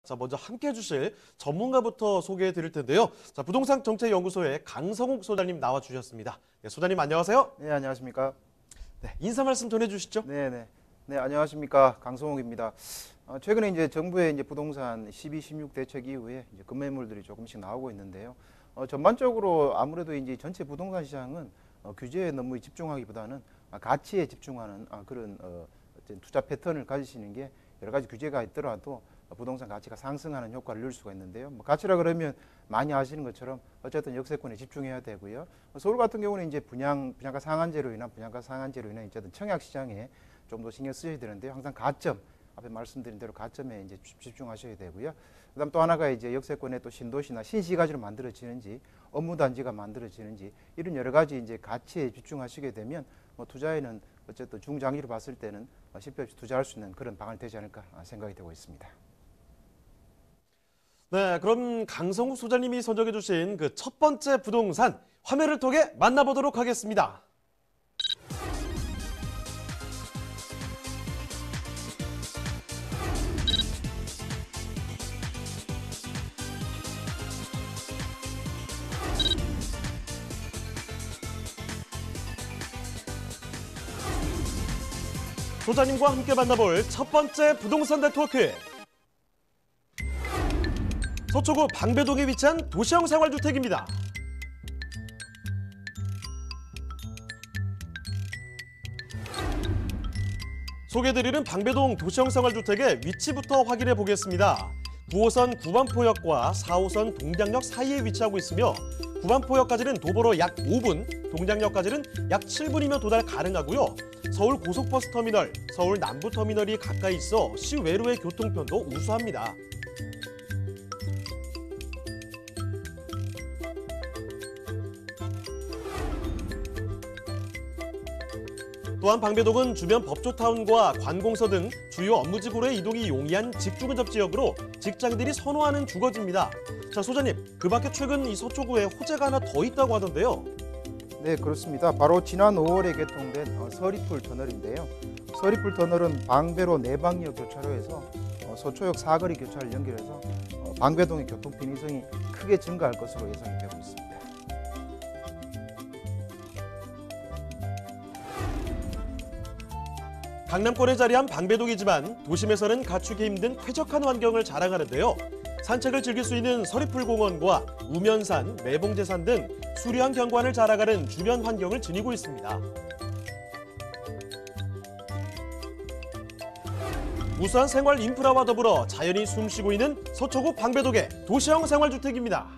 자, 먼저 함께 해주실 전문가부터 소개해 드릴 텐데요. 자, 부동산 정책연구소의 강성욱 소장님 나와 주셨습니다. 네, 소장님 안녕하세요. 네, 안녕하십니까. 네, 인사 말씀 전해 주시죠. 네, 안녕하십니까. 강성욱입니다. 최근에 이제 정부의 이제 부동산 12, 16 대책 이후에 이제 급매물들이 조금씩 나오고 있는데요. 전반적으로 아무래도 이제 전체 부동산 시장은 규제에 너무 집중하기보다는 가치에 집중하는 그런 어떤 투자 패턴을 가지시는 게 여러 가지 규제가 있더라도 부동산 가치가 상승하는 효과를 누릴 수가 있는데요. 뭐 가치라 그러면 많이 아시는 것처럼 어쨌든 역세권에 집중해야 되고요. 서울 같은 경우는 이제 분양가 상한제로 인한 어쨌든 청약 시장에 좀 더 신경 쓰셔야 되는데요. 항상 가점, 앞에 말씀드린 대로 가점에 이제 집중하셔야 되고요. 그다음 또 하나가 이제 역세권에 또 신도시나 신시가지로 만들어지는지 업무 단지가 만들어지는지 이런 여러 가지 이제 가치에 집중하시게 되면 뭐 투자에는 어쨌든 중장기로 봤을 때는 실패 없이 투자할 수 있는 그런 방안이 되지 않을까 생각이 되고 있습니다. 네, 그럼 강성욱 소장님이 선정해 주신 그 첫 번째 부동산 화면을 통해 만나보도록 하겠습니다. 소장님과 함께 만나볼 첫 번째 부동산 네트워크. 서초구 방배동에 위치한 도시형 생활주택입니다. 소개해드리는 방배동 도시형 생활주택의 위치부터 확인해 보겠습니다. 9호선 구반포역과 4호선 동작역 사이에 위치하고 있으며 구반포역까지는 도보로 약 5분, 동작역까지는 약 7분이면 도달 가능하고요. 서울 고속버스터미널, 서울 남부터미널이 가까이 있어 시외로의 교통편도 우수합니다. 또한 방배동은 주변 법조타운과 관공서 등 주요 업무지구로의 이동이 용이한 직주근접 지역으로 직장인들이 선호하는 주거지입니다. 자, 소장님, 그 밖에 최근 이 서초구에 호재가 하나 더 있다고 하던데요. 네, 그렇습니다. 바로 지난 5월에 개통된 서리풀 터널인데요. 서리풀 터널은 방배로 내방역 교차로에서 서초역 사거리 교차를 연결해서 방배동의 교통 편의성이 크게 증가할 것으로 예상이 되고 있습니다. 강남권에 자리한 방배동이지만 도심에서는 갖추기 힘든 쾌적한 환경을 자랑하는데요. 산책을 즐길 수 있는 서리풀공원과 우면산, 매봉제산 등 수려한 경관을 자랑하는 주변 환경을 지니고 있습니다. 우수한 생활 인프라와 더불어 자연이 숨쉬고 있는 서초구 방배동의 도시형 생활주택입니다.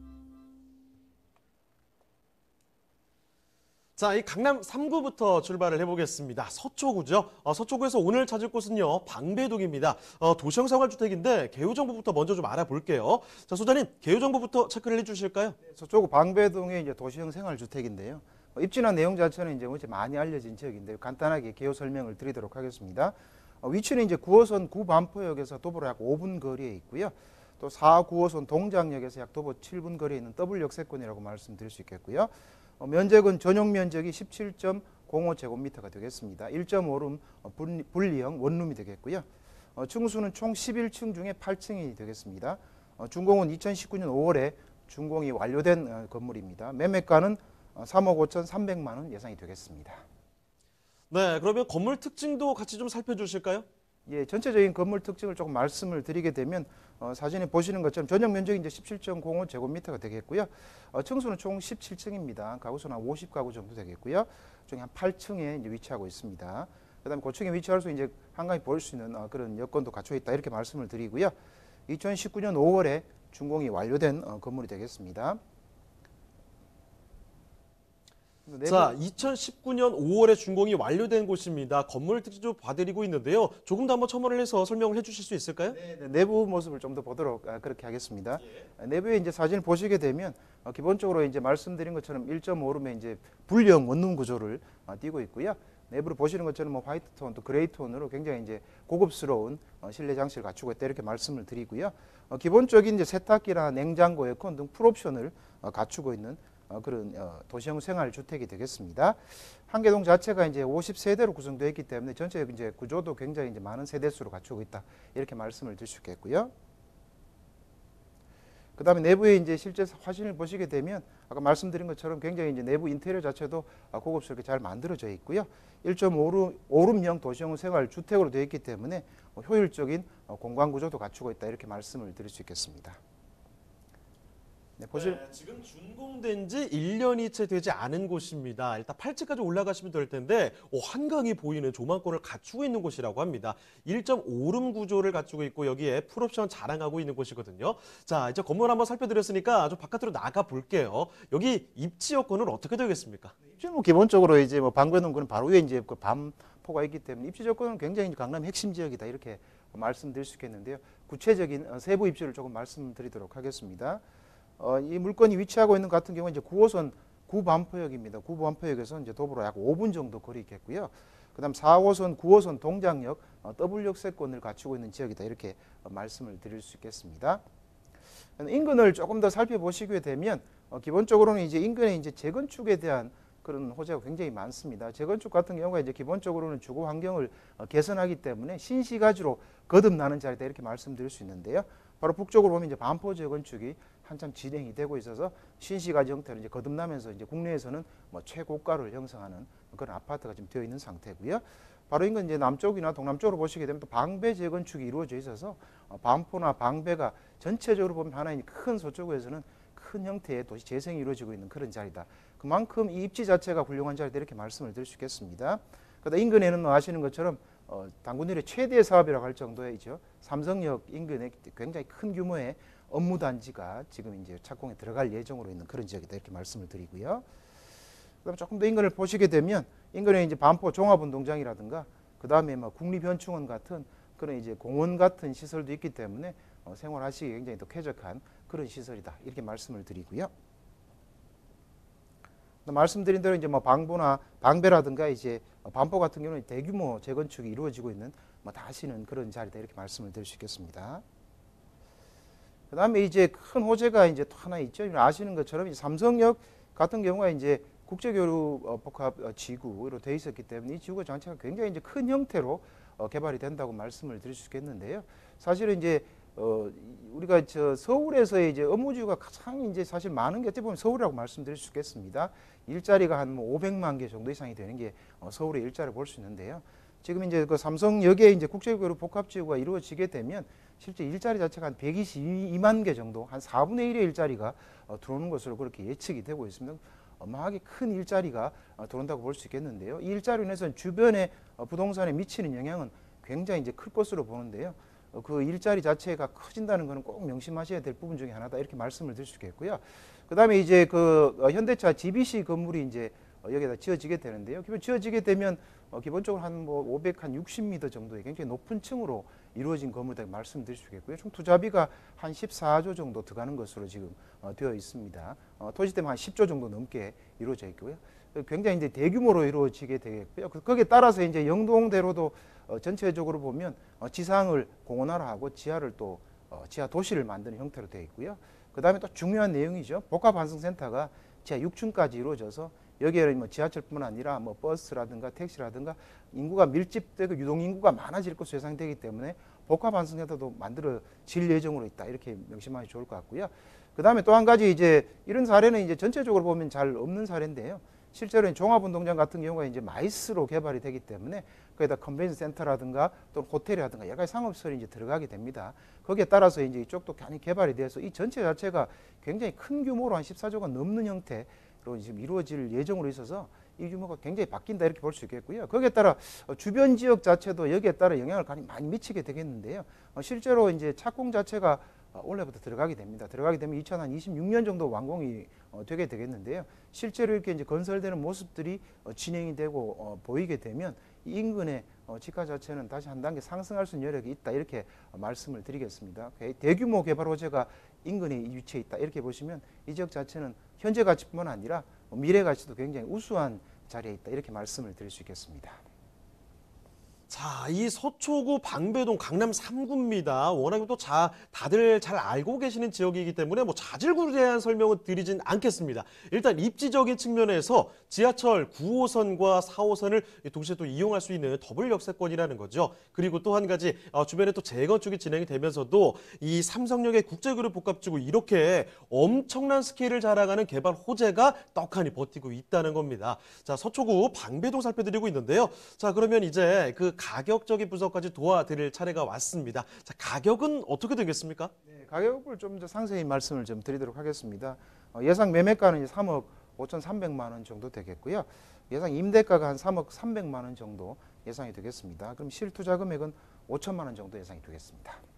자, 이 강남 3구부터 출발을 해보겠습니다. 서초구죠. 서초구에서 오늘 찾을 곳은요, 방배동입니다. 도시형 생활주택인데 개요 정보부터 먼저 좀 알아볼게요. 자, 소장님, 개요 정보부터 체크를 해주실까요? 네, 서초구 방배동의 이제 도시형 생활주택인데요. 입지나 내용 자체는 이제 많이 알려진 지역인데요. 간단하게 개요 설명을 드리도록 하겠습니다. 위치는 이제 9호선 구반포역에서 도보로 약 5분 거리에 있고요. 또 4, 9호선 동작역에서 약 도보 7분 거리에 있는 더블 역세권이라고 말씀드릴 수 있겠고요. 면적은 전용 면적이 17.05제곱미터가 되겠습니다. 1.5룸 분리형 원룸이 되겠고요. 층수는 총 11층 중에 8층이 되겠습니다. 준공은 2019년 5월에 준공이 완료된 건물입니다. 매매가는 3억 5,300만 원 예상이 되겠습니다. 네, 그러면 건물 특징도 같이 좀 살펴주실까요? 예, 전체적인 건물 특징을 조금 말씀을 드리게 되면 사진에 보시는 것처럼 전용 면적이 이제 17.05제곱미터가 되겠고요. 층수는 총 17층입니다. 가구수는 한 50가구 정도 되겠고요. 중에 한 8층에 이제 위치하고 있습니다. 그다음에 고층에 위치할 수 이제 한가히 볼 수 있는 그런 여건도 갖춰 있다 이렇게 말씀을 드리고요. 2019년 5월에 준공이 완료된 건물이 되겠습니다. 자, 2019년 5월에 준공이 완료된 곳입니다. 건물 특징 좀 봐드리고 있는데요. 조금 더 한번 첨언을 해서 설명을 해주실 수 있을까요? 네, 내부 모습을 좀 더 보도록 그렇게 하겠습니다. 내부에 이제 사진을 보시게 되면 기본적으로 이제 말씀드린 것처럼 1.5룸의 이제 불형 원룸 구조를 띄고 있고요. 내부를 보시는 것처럼 뭐 화이트 톤, 또 그레이 톤으로 굉장히 이제 고급스러운 실내 장치를 갖추고 있다 이렇게 말씀을 드리고요. 기본적인 이제 세탁기나 냉장고, 에어컨 등 풀옵션을 갖추고 있는 그런 도시형 생활 주택이 되겠습니다. 한계동 자체가 이제 50세대로 구성되어 있기 때문에 전체 이제 구조도 굉장히 이제 많은 세대수로 갖추고 있다 이렇게 말씀을 드릴 수 있겠고요. 그다음에 내부에 이제 실제 화신을 보시게 되면 아까 말씀드린 것처럼 굉장히 이제 내부 인테리어 자체도 고급스럽게 잘 만들어져 있고요. 1.5룸형 도시형 생활 주택으로 되어 있기 때문에 효율적인 공간 구조도 갖추고 있다 이렇게 말씀을 드릴 수 있겠습니다. 네, 지금 준공된 지 1년이 채 되지 않은 곳입니다. 일단 8층까지 올라가시면 될 텐데 한강이 보이는 조망권을 갖추고 있는 곳이라고 합니다. 1.5룸 구조를 갖추고 있고 여기에 풀옵션 자랑하고 있는 곳이거든요. 자, 이제 건물 한번 살펴드렸으니까 좀 바깥으로 나가 볼게요. 여기 입지 여건은 어떻게 되겠습니까? 입지는 기본적으로 이제 방배동구는 바로 위에 이제 그 반포가 있기 때문에 입지 조건은 굉장히 강남 핵심 지역이다 이렇게 말씀드릴 수 있겠는데요. 구체적인 세부 입지를 조금 말씀드리도록 하겠습니다. 이 물건이 위치하고 있는 같은 경우는 이제 9호선 구반포역입니다. 구반포역에서 이제 도보로 약 5분 정도 거리 있겠고요. 그다음 4호선, 9호선 동장역 W역세권을 갖추고 있는 지역이다 이렇게 말씀을 드릴 수 있겠습니다. 인근을 조금 더 살펴보시게 되면 기본적으로는 이제 인근에 이제 재건축에 대한 그런 호재가 굉장히 많습니다. 재건축 같은 경우가 이제 기본적으로는 주거 환경을 개선하기 때문에 신시가지로 거듭나는 자리다 이렇게 말씀드릴 수 있는데요. 바로 북쪽으로 보면 이제 반포 재건축이 한참 진행이 되고 있어서 신시가지 형태로 이제 거듭나면서 이제 국내에서는 최고가를 형성하는 그런 아파트가 지금 되어 있는 상태고요. 바로 인근 이제 남쪽이나 동남쪽으로 보시게 되면 또 방배 재건축이 이루어져 있어서 반포나 방배가 전체적으로 보면 하나의 큰 서초구에서는 큰 형태의 도시 재생이 이루어지고 있는 그런 자리다. 그만큼 이 입지 자체가 훌륭한 자리다 이렇게 말씀을 드릴 수 있겠습니다. 그러다 인근에는 아시는 것처럼 당군일의 최대 사업이라고 할 정도이죠. 삼성역 인근에 굉장히 큰 규모의 업무 단지가 지금 이제 착공에 들어갈 예정으로 있는 그런 지역이다 이렇게 말씀을 드리고요. 그다음 조금 더 인근을 보시게 되면 인근에 이제 반포 종합운동장이라든가 그다음에 국립현충원 같은 그런 이제 공원 같은 시설도 있기 때문에 생활하시기 굉장히 더 쾌적한 그런 시설이다 이렇게 말씀을 드리고요. 말씀드린 대로 이제 방보나 방배라든가 이제 반포 같은 경우는 대규모 재건축이 이루어지고 있는 다시는 그런 자리다 이렇게 말씀을 드릴 수 있겠습니다. 그다음에 이제 큰 호재가 이제 또 하나 있죠. 아시는 것처럼 이제 삼성역 같은 경우가 이제 국제교류 복합 지구로 되어 있었기 때문에 이 지구 자체가 굉장히 이제 큰 형태로 개발이 된다고 말씀을 드릴 수 있겠는데요. 사실은 이제 우리가 서울에서의 이제 업무지구가 가장 이제 사실 많은 게 어떻게 보면 서울이라고 말씀드릴 수 있겠습니다. 일자리가 한 500만 개 정도 이상이 되는 게 서울의 일자리를 볼 수 있는데요. 지금 이제 그 삼성역에 이제 국제교류 복합지구가 이루어지게 되면 실제 일자리 자체가 한 122만 개 정도, 한 4분의 1의 일자리가 들어오는 것으로 그렇게 예측이 되고 있습니다. 어마하게 큰 일자리가 들어온다고 볼 수 있겠는데요. 이 일자리로 인해서 주변의 부동산에 미치는 영향은 굉장히 이제 클 것으로 보는데요. 그 일자리 자체가 커진다는 것은 꼭 명심하셔야 될 부분 중에 하나다 이렇게 말씀을 드릴 수 있겠고요. 그다음에 이제 그 현대차 GBC 건물이 이제 여기다 지어지게 되는데요. 기본 지어지게 되면 기본적으로 한 560m 정도의 굉장히 높은 층으로 이루어진 건물이라고 말씀드릴 수 있겠고요. 총 투자비가 한 14조 정도 들어가는 것으로 지금 되어 있습니다. 토지 때문에 한 10조 정도 넘게 이루어져 있고요. 굉장히 이제 대규모로 이루어지게 되겠고요. 거기에 따라서 이제 영동대로도 전체적으로 보면 지상을 공원화하고 지하를 또 지하 도시를 만드는 형태로 되어 있고요. 그다음에 또 중요한 내용이죠. 복합환승센터가 지하 6층까지 이루어져서 여기에는 지하철뿐만 아니라 버스라든가 택시라든가 인구가 밀집되고 유동 인구가 많아질 것으로 예상되기 때문에 복합환승센터도 만들어질 예정으로 있다 이렇게 명심하기 좋을 것 같고요. 그다음에 또 한 가지 이제 이런 사례는 이제 전체적으로 보면 잘 없는 사례인데요. 실제로 종합운동장 같은 경우가 이제 마이스로 개발이 되기 때문에 거기다 컨벤션 센터라든가 또 호텔이라든가 여러 가지 상업시설이 이제 들어가게 됩니다. 거기에 따라서 이제 이쪽도 많이 개발이 돼서 이 전체 자체가 굉장히 큰 규모로 한 14조가 넘는 형태로 지금 이루어질 예정으로 있어서 이 규모가 굉장히 바뀐다 이렇게 볼 수 있겠고요. 거기에 따라 주변 지역 자체도 여기에 따라 영향을 많이 미치게 되겠는데요. 실제로 이제 착공 자체가 올해부터 들어가게 됩니다. 들어가게 되면 2026년 정도 완공이 되게 되겠는데요. 실제로 이렇게 이제 건설되는 모습들이 진행이 되고 보이게 되면 이 인근의 지가 자체는 다시 한 단계 상승할 수 있는 여력이 있다 이렇게 말씀을 드리겠습니다. 대규모 개발 호재가 인근에 위치해 있다 이렇게 보시면 이 지역 자체는 현재 가치뿐만 아니라 미래 가치도 굉장히 우수한 자리에 있다 이렇게 말씀을 드릴 수 있겠습니다. 자, 이 서초구 방배동 강남 3구입니다. 워낙에 또 다들 잘 알고 계시는 지역이기 때문에 뭐 자질구레한 설명은 드리진 않겠습니다. 일단 입지적인 측면에서 지하철 9호선과 4호선을 동시에 또 이용할 수 있는 더블 역세권이라는 거죠. 그리고 또 한 가지 주변에 또 재건축이 진행이 되면서도 이 삼성역의 국제그룹 복합지구 이렇게 엄청난 스케일을 자랑하는 개발 호재가 떡하니 버티고 있다는 겁니다. 자, 서초구 방배동 살펴드리고 있는데요. 자, 그러면 이제 그 가격적인 분석까지 도와드릴 차례가 왔습니다. 자, 가격은 어떻게 되겠습니까? 네, 가격을 좀 더 상세히 말씀을 좀 드리도록 하겠습니다. 예상 매매가는 이제 3억 5,300만 원 정도 되겠고요. 예상 임대가가 한 3억 300만 원 정도 예상이 되겠습니다. 그럼 실투자 금액은 5천만 원 정도 예상이 되겠습니다.